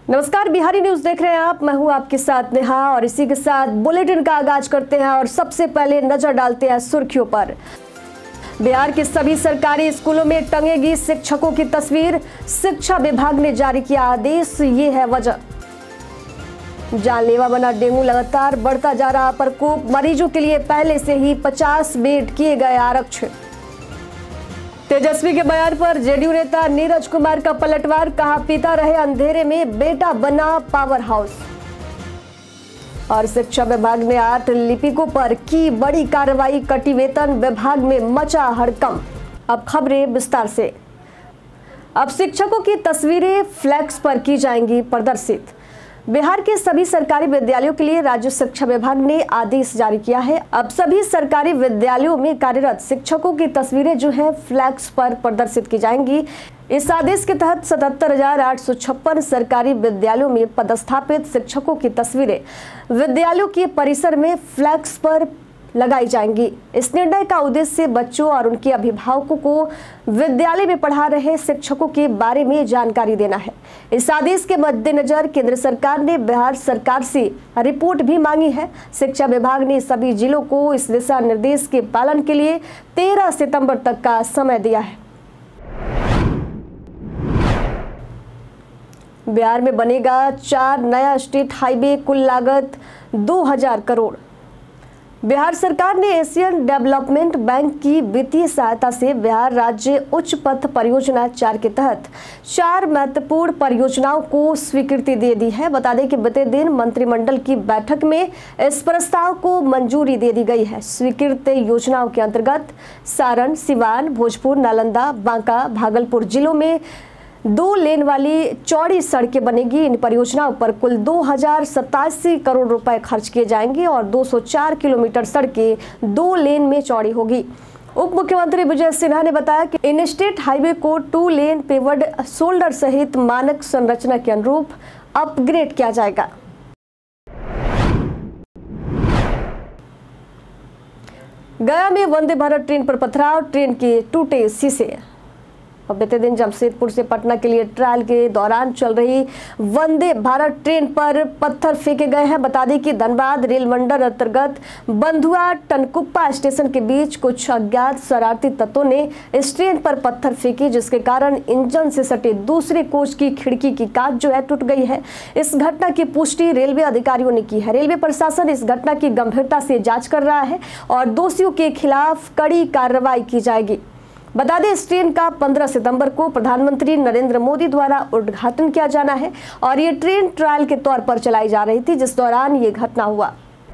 नमस्कार, बिहारी न्यूज देख रहे हैं आप। मैं हूं आपके साथ नेहा और इसी के साथ बुलेटिन का आगाज करते हैं और सबसे पहले नजर डालते हैं सुर्खियों पर। बिहार के सभी सरकारी स्कूलों में टंगेगी शिक्षकों की तस्वीर, शिक्षा विभाग ने जारी किया आदेश, ये है वजह। जानलेवा बना डेंगू, लगातार बढ़ता जा रहा प्रकोप, मरीजों के लिए पहले से ही 50 बेड किए गए आरक्षित। तेजस्वी के बयान पर जेडीयू नेता नीरज कुमार का पलटवार, कहा पिता रहे अंधेरे में, बेटा बना पावर हाउस। और शिक्षा विभाग ने 8 लिपिकों पर की बड़ी कार्रवाई, कटी वेतन, विभाग में मचा हड़कंप। अब खबरें विस्तार से। अब शिक्षकों की तस्वीरें फ्लैक्स पर की जाएंगी प्रदर्शित। बिहार के सभी सरकारी विद्यालयों के लिए राज्य शिक्षा विभाग ने आदेश जारी किया है। अब सभी सरकारी विद्यालयों में कार्यरत शिक्षकों की तस्वीरें जो है फ्लैक्स पर प्रदर्शित की जाएंगी। इस आदेश के तहत 77,856 सरकारी विद्यालयों में पदस्थापित शिक्षकों की तस्वीरें विद्यालयों के परिसर में फ्लैक्स पर लगाई जाएंगी। इस निर्णय का उद्देश्य बच्चों और उनके अभिभावकों को विद्यालय में पढ़ा रहे शिक्षकों के बारे में जानकारी देना है। इस आदेश के मद्देनजर केंद्र सरकार ने बिहार सरकार से रिपोर्ट भी मांगी है। शिक्षा विभाग ने सभी जिलों को इस दिशा निर्देश के पालन के लिए 13 सितंबर तक का समय दिया है। बिहार में बनेगा 4 नया स्टेट हाईवे, कुल लागत 2000 करोड़। बिहार सरकार ने एशियन डेवलपमेंट बैंक की वित्तीय सहायता से बिहार राज्य उच्च पथ परियोजना 4 के तहत 4 महत्वपूर्ण परियोजनाओं को स्वीकृति दे दी है। बता दें कि बीते दिन मंत्रिमंडल की बैठक में इस प्रस्ताव को मंजूरी दे दी गई है। स्वीकृत योजनाओं के अंतर्गत सारण, सिवान, भोजपुर, नालंदा, बांका, भागलपुर जिलों में 2 लेन वाली चौड़ी सड़कें बनेगी। इन परियोजनाओं पर कुल 2087 करोड़ रुपए खर्च किए जाएंगे और 204 किलोमीटर सड़कें 2 लेन में चौड़ी होगी। उप मुख्यमंत्री विजय सिन्हा ने बताया कि इन स्टेट हाईवे को 2 लेन पेवर्ड शोल्डर सहित मानक संरचना के अनुरूप अपग्रेड किया जाएगा। गया में वंदे भारत ट्रेन पर पथराव, ट्रेन के टूटे शीशे। बीते दिन जमशेदपुर से पटना के लिए ट्रायल के दौरान चल रही वंदे भारत ट्रेन पर पत्थर फेंके गए हैं। बता दें कि धनबाद रेल मंडल अंतर्गत बंधुआ टनकुप्पा स्टेशन के बीच कुछ अज्ञात शरारती तत्वों ने इस ट्रेन पर पत्थर फेंके, जिसके कारण इंजन से सटे दूसरे कोच की खिड़की की कांच जो है टूट गई है। इस घटना की पुष्टि रेलवे अधिकारियों ने की है। रेलवे प्रशासन इस घटना की गंभीरता से जाँच कर रहा है और दोषियों के खिलाफ कड़ी कार्रवाई की जाएगी। बता दें, इस ट्रेन का 15 सितंबर को प्रधानमंत्री नरेंद्र मोदी द्वारा उद्घाटन किया जाना है और ये ट्रेन ट्रायल के तौर पर चलाई जा रही थी, जिस दौरान ये घटना हुआ।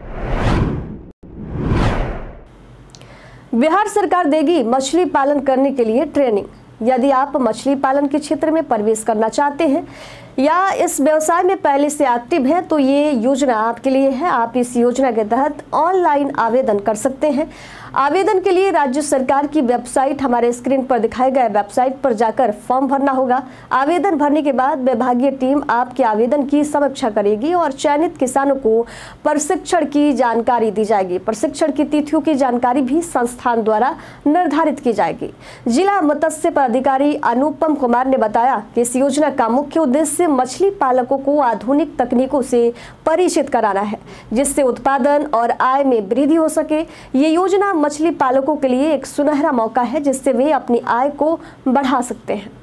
बिहार सरकार देगी मछली पालन करने के लिए ट्रेनिंग। यदि आप मछली पालन के क्षेत्र में प्रवेश करना चाहते हैं या इस व्यवसाय में पहले से एक्टिव हैं तो ये योजना आपके लिए है। आप इस योजना के तहत ऑनलाइन आवेदन कर सकते हैं। आवेदन के लिए राज्य सरकार की वेबसाइट, हमारे स्क्रीन पर दिखाए गए वेबसाइट पर जाकर फॉर्म भरना होगा। आवेदन भरने के बाद विभागीय टीम आपके आवेदन की समीक्षा करेगी और चयनित किसानों को प्रशिक्षण की जानकारी दी जाएगी। प्रशिक्षण की तिथियों की जानकारी भी संस्थान द्वारा निर्धारित की जाएगी। जिला मत्स्य पदाधिकारी अनुपम कुमार ने बताया कि इस योजना का मुख्य उद्देश्य मछली पालकों को आधुनिक तकनीकों से परिचित कराना है, जिससे उत्पादन और आय में वृद्धि हो सके। ये योजना मछली पालकों के लिए एक सुनहरा मौका है, जिससे वे अपनी आय को बढ़ा सकते हैं।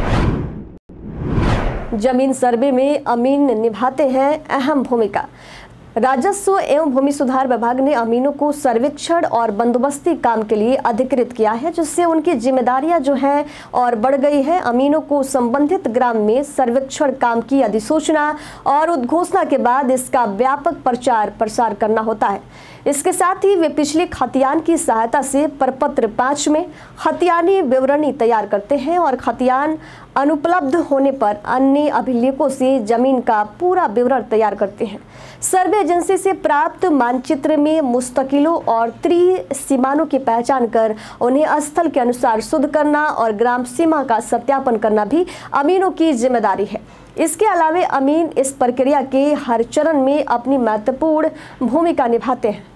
जमीन सर्वे में अमीन निभाते हैं अहम भूमिका। राजस्व एवं भूमि सुधार विभाग ने अमीनों को सर्वेक्षण और बंदोबस्ती काम के लिए अधिकृत किया है, जिससे उनकी जिम्मेदारियां जो हैं और बढ़ गई है। अमीनों को संबंधित ग्राम में सर्वेक्षण काम की अधिसूचना और उद्घोषणा के बाद इसका व्यापक प्रचार प्रसार करना होता है। इसके साथ ही वे पिछले खतियान की सहायता से प्रपत्र 5 में खतियानी विवरणी तैयार करते हैं और खतियान अनुपलब्ध होने पर अन्य अभिलेखों से जमीन का पूरा विवरण तैयार करते हैं। सर्वे एजेंसी से प्राप्त मानचित्र में मुस्तकिलों और त्रिसीमानों की पहचान कर उन्हें स्थल के अनुसार शुद्ध करना और ग्राम सीमा का सत्यापन करना भी अमीनों की जिम्मेदारी है। इसके अलावा अमीन इस प्रक्रिया के हर चरण में अपनी महत्वपूर्ण भूमिका निभाते हैं।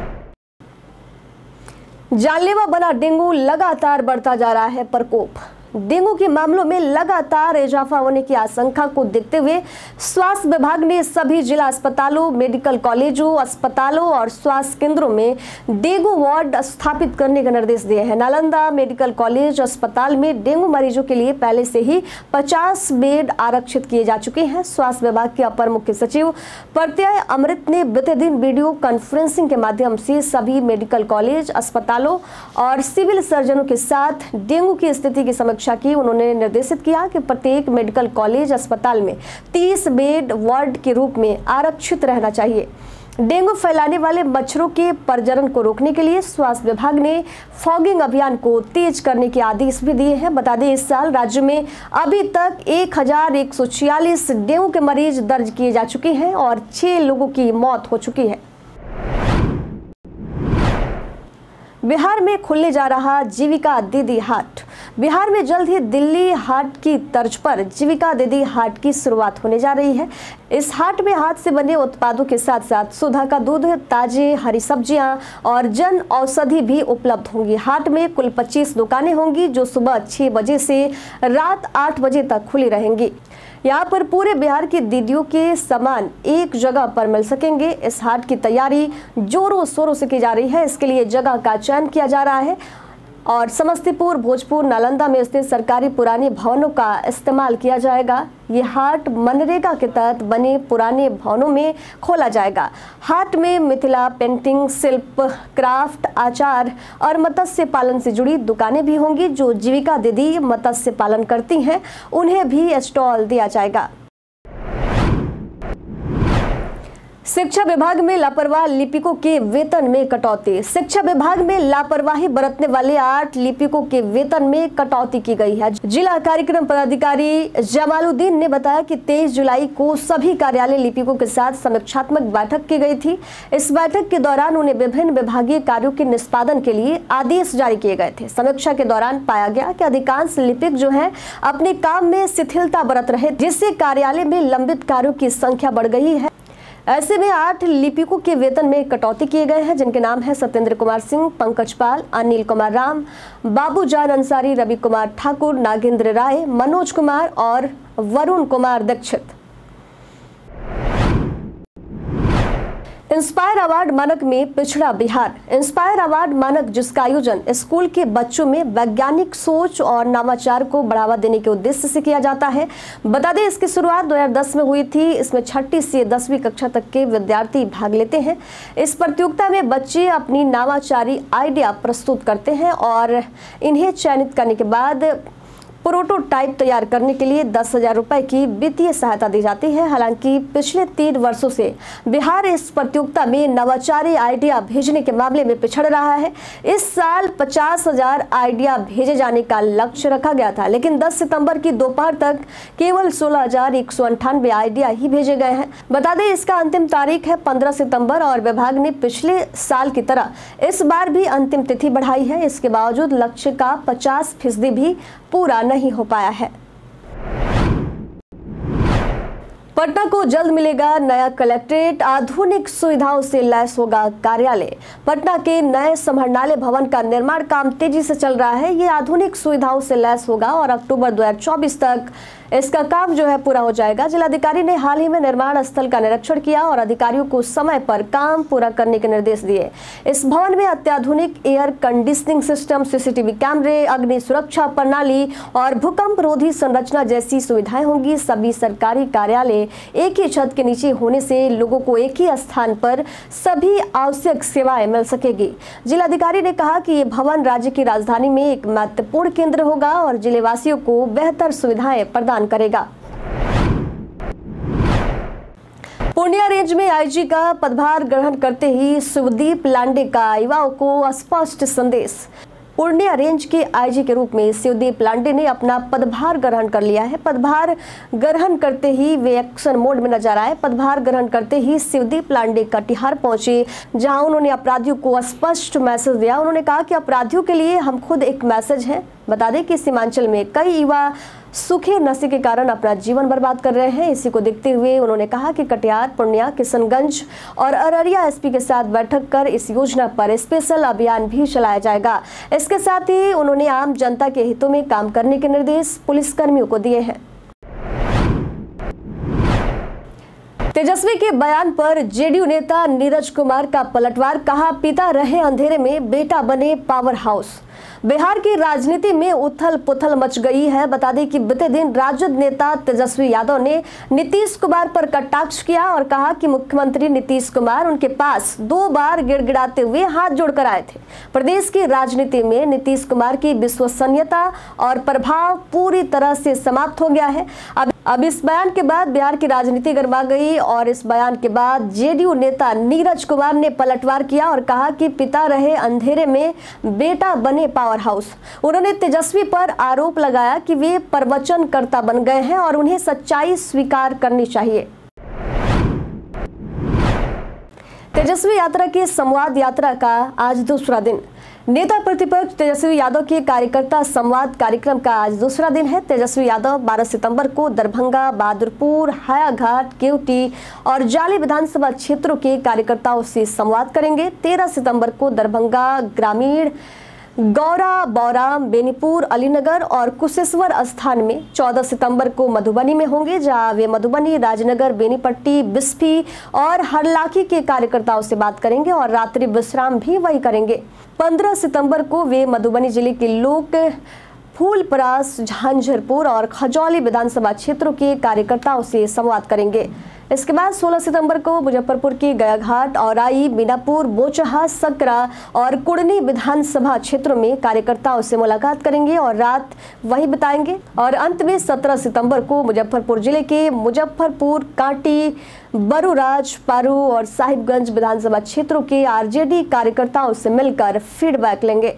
जानलेवा बना डेंगू, लगातार बढ़ता जा रहा है प्रकोप। डेंगू के मामलों में लगातार इजाफा होने की आशंका को देखते हुए स्वास्थ्य विभाग ने सभी जिला अस्पतालों, मेडिकल कॉलेजों, अस्पतालों और स्वास्थ्य केंद्रों में डेंगू वार्ड स्थापित करने के निर्देश दिए हैं। नालंदा मेडिकल कॉलेज अस्पताल में डेंगू मरीजों के लिए पहले से ही 50 बेड आरक्षित किए जा चुके हैं। स्वास्थ्य विभाग के अपर मुख्य सचिव प्रत्यय अमृत ने बीते दिन वीडियो कॉन्फ्रेंसिंग के माध्यम से सभी मेडिकल कॉलेज, अस्पतालों और सिविल सर्जनों के साथ डेंगू की स्थिति की समीक्षा की। उन्होंने निर्देशित किया कि प्रत्येक मेडिकल कॉलेज, अस्पताल में 30 बेड वार्ड के रूप में आरक्षित रहना चाहिए। डेंगू फैलाने वाले मच्छरों के प्रजनन को रोकने के लिए स्वास्थ्य विभाग ने फॉगिंग अभियान को तेज करने के आदेश भी दिए हैं। बता दें, इस साल राज्य में अभी तक 1146 डेंगू के मरीज दर्ज किए जा चुके हैं और 6 लोगों की मौत हो चुकी है। बिहार में खुलने जा रहा जीविका दीदी हाट। बिहार में जल्द ही दिल्ली हाट की तर्ज पर जीविका दीदी हाट की शुरुआत होने जा रही है। इस हाट में हाथ से बने उत्पादों के साथ साथ सुधा का दूध, ताजे हरी सब्जियां और जन औषधि भी उपलब्ध होंगी। हाट में कुल 25 दुकानें होंगी जो सुबह 6 बजे से रात 8 बजे तक खुली रहेंगी। यहाँ पर पूरे बिहार की दीदियों के सामान एक जगह पर मिल सकेंगे। इस हाट की तैयारी जोरों शोरों से की जा रही है। इसके लिए जगह का चयन किया जा रहा है और समस्तीपुर, भोजपुर, नालंदा में स्थित सरकारी पुराने भवनों का इस्तेमाल किया जाएगा। ये हाट मनरेगा के तहत बने पुराने भवनों में खोला जाएगा। हाट में मिथिला पेंटिंग, शिल्प, क्राफ्ट, आचार और मत्स्य पालन से जुड़ी दुकानें भी होंगी। जो जीविका दीदी मत्स्य पालन करती हैं उन्हें भी स्टॉल दिया जाएगा। शिक्षा विभाग में लापरवाह लिपिकों के वेतन में कटौती। शिक्षा विभाग में लापरवाही बरतने वाले 8 लिपिकों के वेतन में कटौती की गई है। जिला कार्यक्रम पदाधिकारी जमालुद्दीन ने बताया कि 23 जुलाई को सभी कार्यालय लिपिकों के साथ समीक्षात्मक बैठक की गई थी। इस बैठक के दौरान उन्हें विभिन्न विभागीय कार्यों के निष्पादन के लिए आदेश जारी किए गए थे। समीक्षा के दौरान पाया गया कि अधिकांश लिपिक जो है अपने काम में शिथिलता बरत रहे, जिससे कार्यालय में लंबित कार्यों की संख्या बढ़ गई है। ऐसे में 8 लिपिकों के वेतन में कटौती किए गए हैं, जिनके नाम है सत्येंद्र कुमार सिंह, पंकज पाल, अनिल कुमार राम, बाबूजान अंसारी, रवि कुमार ठाकुर, नागेंद्र राय, मनोज कुमार और वरुण कुमार दीक्षित। इंस्पायर अवार्ड मानक में पिछड़ा बिहार। इंस्पायर अवार्ड मानक, जिसका आयोजन स्कूल के बच्चों में वैज्ञानिक सोच और नवाचार को बढ़ावा देने के उद्देश्य से किया जाता है। बता दें, इसकी शुरुआत 2010 में हुई थी। इसमें 6ठी से 10वीं कक्षा तक के विद्यार्थी भाग लेते हैं। इस प्रतियोगिता में बच्चे अपनी नवाचारी आइडिया प्रस्तुत करते हैं और इन्हें चयनित करने के बाद प्रोटोटाइप तैयार करने के लिए 10,000 रुपए की वित्तीय सहायता दी जाती है। हालांकि पिछले 3 वर्षों से बिहार इस प्रतियोगिता में नवाचारी आइडिया भेजने के मामले में पिछड़ रहा है। इस साल 50,000 आइडिया भेजे जाने का लक्ष्य रखा गया था, लेकिन 10 सितंबर की दोपहर तक केवल 16,198 आइडिया ही भेजे गए हैं। बता दें, इसका अंतिम तारीख है 15 सितंबर और विभाग ने पिछले साल की तरह इस बार भी अंतिम तिथि बढ़ाई है। इसके बावजूद लक्ष्य का 50% भी पूरा नहीं हो पाया है। पटना को जल्द मिलेगा नया कलेक्ट्रेट, आधुनिक सुविधाओं से लैस होगा कार्यालय। पटना के नए समाहरणालय भवन का निर्माण काम तेजी से चल रहा है। ये आधुनिक सुविधाओं से लैस होगा और अक्टूबर 2024 तक इसका काम जो है पूरा हो जाएगा। जिलाधिकारी ने हाल ही में निर्माण स्थल का निरीक्षण किया और अधिकारियों को समय पर काम पूरा करने के निर्देश दिए। इस भवन में अत्याधुनिक एयर कंडीशनिंग सिस्टम, सीसीटीवी कैमरे, अग्नि सुरक्षा प्रणाली और भूकंप रोधी संरचना जैसी सुविधाएं होंगी। सभी सरकारी कार्यालय एक ही छत के नीचे होने से लोगों को एक ही स्थान पर सभी आवश्यक सेवाएं मिल सकेगी। जिलाधिकारी ने कहा कि ये भवन राज्य की राजधानी में एक महत्वपूर्ण केंद्र होगा और जिलेवासियों को बेहतर सुविधाएं प्रदान करेगा। पूर्णिया रेंज में आईजी का पदभार ग्रहण करते ही शिवदीप लांडे का युवाओं को स्पष्ट संदेश। पूर्णिया रेंज के आईजी के रूप में शिवदीप लांडे ने अपना पदभार ग्रहण कर लिया है। पदभार ग्रहण करते ही वे एक्शन मोड में नजर आए। पदभार ग्रहण करते ही शिवदीप लांडे कटिहार पहुंचे, जहां उन्होंने अपराधियों को स्पष्ट मैसेज दिया। उन्होंने कहा कि अपराधियों के लिए हम खुद एक मैसेज हैं। बता दें कि सीमांचल में कई युवा सूखे नशे के कारण अपना जीवन बर्बाद कर रहे हैं। इसी को देखते हुए उन्होंने कहा कि कटिहार, पूर्णिया, किशनगंज और अररिया एसपी के साथ बैठक कर इस योजना पर स्पेशल अभियान भी चलाया जाएगा। इसके साथ ही उन्होंने आम जनता के हितों में काम करने के निर्देश पुलिसकर्मियों को दिए हैं। तेजस्वी के बयान पर जेडीयू नेता नीरज कुमार का पलटवार, कहा पिता रहे अंधेरे में, बेटा बने पावर हाउस। बिहार की राजनीति में उथल पुथल मच गई है। बता दें कि बीते दिन राजद नेता तेजस्वी यादव ने नीतीश कुमार पर कटाक्ष किया और कहा कि मुख्यमंत्री नीतीश कुमार उनके पास 2 बार गिड़गिड़ाते हुए हाथ जोड़कर आए थे। प्रदेश की राजनीति में नीतीश कुमार की विश्वसनीयता और प्रभाव पूरी तरह से समाप्त हो गया है। अब इस बयान के बाद बिहार की राजनीति गरमा गई और इस बयान के बाद जेडीयू नेता नीरज कुमार ने पलटवार किया और कहा कि पिता रहे अंधेरे में, बेटा बने पावर हाउस। उन्होंने तेजस्वी पर आरोप लगाया कि वे प्रवचनकर्ता बन गए हैं और उन्हें सच्चाई स्वीकार करनी चाहिए। तेजस्वी यात्रा की संवाद यात्रा का आज दूसरा दिन। नेता प्रतिपक्ष तेजस्वी यादव के कार्यकर्ता संवाद कार्यक्रम का आज दूसरा दिन है। तेजस्वी यादव 12 सितंबर को दरभंगा, बहादुरपुर, हायाघाट, केवटी और जाली विधानसभा क्षेत्रों के कार्यकर्ताओं से संवाद करेंगे। 13 सितंबर को दरभंगा ग्रामीण, गौरा, बौराम, बेनीपुर, अलीनगर और कुशेश्वर स्थान में। 14 सितंबर को मधुबनी में होंगे, जहां वे मधुबनी, राजनगर, बेनीपट्टी, बिस्फी और हरलाखी के कार्यकर्ताओं से बात करेंगे और रात्रि विश्राम भी वही करेंगे। 15 सितंबर को वे मधुबनी जिले के लोक फूलपरास, झांझरपुर और खजौली विधानसभा क्षेत्रों के कार्यकर्ताओं से संवाद करेंगे। इसके बाद 16 सितंबर को मुजफ्फरपुर के गयाघाट, औराई, मीनापुर, बोचहा, सकरा और कुड़नी विधानसभा क्षेत्रों में कार्यकर्ताओं से मुलाकात करेंगे और रात वहीं बिताएंगे। और अंत में 17 सितंबर को मुजफ्फरपुर जिले के मुजफ्फरपुर, कांटी, बरूराज, पारू और साहिबगंज विधानसभा क्षेत्रों के आरजेडी कार्यकर्ताओं से मिलकर फीडबैक लेंगे।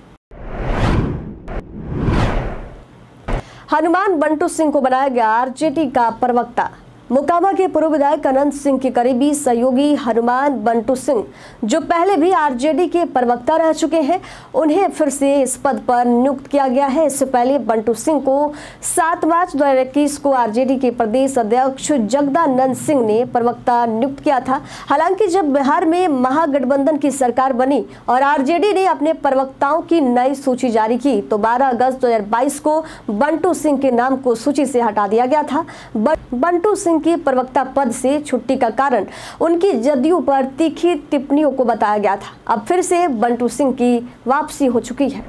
हनुमान बंटू सिंह को बनाया गया आरजेडी का प्रवक्ता। मोकामा के पूर्व विधायक अनंत सिंह के करीबी सहयोगी हनुमान बंटू सिंह, जो पहले भी आरजेडी के प्रवक्ता रह चुके हैं, उन्हें फिर से इस पद पर नियुक्त किया गया है। इससे पहले बंटू सिंह को 7 मार्च 2021 को आरजेडी के प्रदेश अध्यक्ष जगदानंद सिंह ने प्रवक्ता नियुक्त किया था। हालांकि जब बिहार में महागठबंधन की सरकार बनी और आरजेडी ने अपने प्रवक्ताओं की नई सूची जारी की, तो 12 अगस्त 2022 को बंटू सिंह के नाम को सूची से हटा दिया गया था। बंटू सिंह की प्रवक्ता पद से छुट्टी का कारण उनकी जदयू पर तीखी टिप्पणियों को बताया गया था। अब फिर से बंटू सिंह की वापसी हो चुकी है।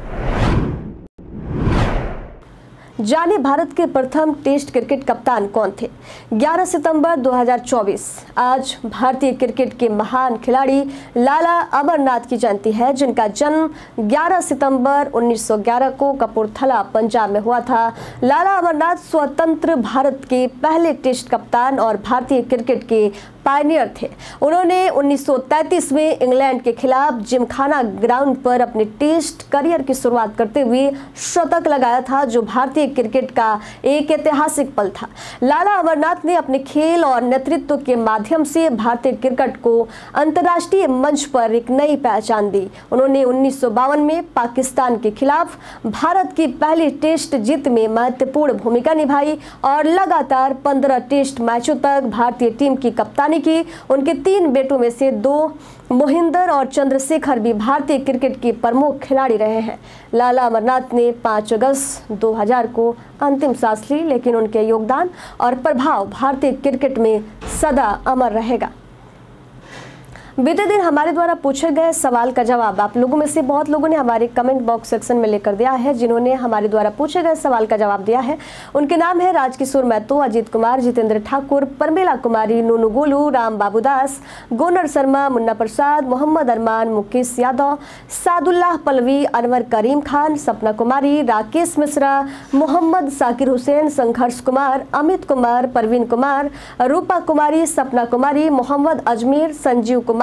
जाने भारत के प्रथम टेस्ट क्रिकेट कप्तान कौन थे? 11 सितंबर 2024 आज भारतीय क्रिकेट के महान खिलाड़ी लाला अमरनाथ की जयंती है, जिनका जन्म 11 सितंबर 1911 को कपूरथला, पंजाब में हुआ था। लाला अमरनाथ स्वतंत्र भारत के पहले टेस्ट कप्तान और भारतीय क्रिकेट के पायनियर थे। उन्होंने 1933 में इंग्लैंड के खिलाफ जिमखाना ग्राउंड पर अपने टेस्ट करियर की शुरुआत करते हुए शतक लगाया था, जो भारतीय क्रिकेट का एक ऐतिहासिक पल था। लाला अमरनाथ ने अपने खेल और नेतृत्व के माध्यम से भारतीय क्रिकेट को अंतर्राष्ट्रीय मंच पर एक नई पहचान दी। उन्होंने 1952 में पाकिस्तान के खिलाफ भारत की पहली टेस्ट जीत में महत्वपूर्ण भूमिका निभाई और लगातार 15 टेस्ट मैचों तक भारतीय टीम की कप्तानी की। उनके 3 बेटों में से 2 मोहिंदर और चंद्रशेखर भी भारतीय क्रिकेट के प्रमुख खिलाड़ी रहे हैं। लाला अमरनाथ ने 5 अगस्त 2000 को अंतिम सांस ली, लेकिन उनके योगदान और प्रभाव भारतीय क्रिकेट में सदा अमर रहेगा। बीते दिन हमारे द्वारा पूछे गए सवाल का जवाब आप लोगों में से बहुत लोगों ने हमारे कमेंट बॉक्स सेक्शन में लेकर दिया है। जिन्होंने हमारे द्वारा पूछे गए सवाल का जवाब दिया है उनके नाम है राजकिशोर महतो, अजीत कुमार, जितेंद्र ठाकुर, परमेला कुमारी, नूनू गोलू, राम बाबू दास, गोनर शर्मा, मुन्ना प्रसाद, मोहम्मद अरमान, मुकेश यादव, सादुल्लाह पलवी, अनवर करीम खान, सपना कुमारी, राकेश मिश्रा, मोहम्मद साकिर हुसैन, संघर्ष कुमार, अमित कुमार, परवीन कुमार, रूपा कुमारी, सपना कुमारी, मोहम्मद अजमेर, संजीव कुमार,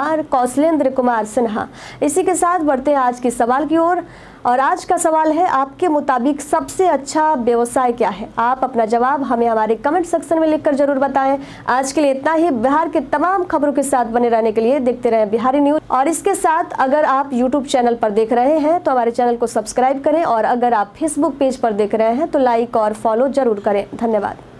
कुमार, कौशलेंद्र कुमार सिन्हा। इसी के साथ बढ़ते हैं आज के सवाल की ओर और आज का सवाल है, आपके मुताबिक सबसे अच्छा व्यवसाय क्या है? आप अपना जवाब हमें हमारे कमेंट सेक्शन में लिखकर जरूर बताएं। आज के लिए इतना ही। बिहार के तमाम खबरों के साथ बने रहने के लिए देखते रहें बिहारी न्यूज। और इसके साथ अगर आप यूट्यूब चैनल पर देख रहे हैं तो हमारे चैनल को सब्सक्राइब करें और अगर आप फेसबुक पेज पर देख रहे हैं तो लाइक और फॉलो जरूर करें। धन्यवाद।